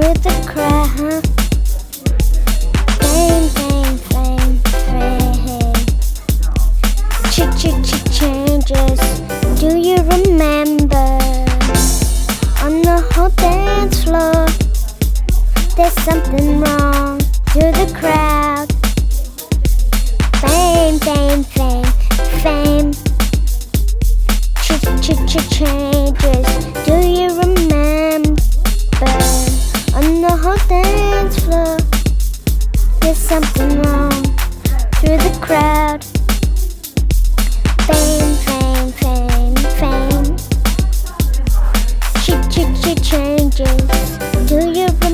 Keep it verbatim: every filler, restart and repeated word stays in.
the crowd. Fame, fame, fame, fame. Ch-ch-ch-changes. Do you remember? On the whole dance floor, there's something wrong to the crowd. Fame, fame, fame, fame. Ch-ch-ch-changes. Do you remember? On the whole dance floor, there's something wrong through the crowd. Fame, fame, fame, fame. Ch-ch-ch-changes. Do you remember?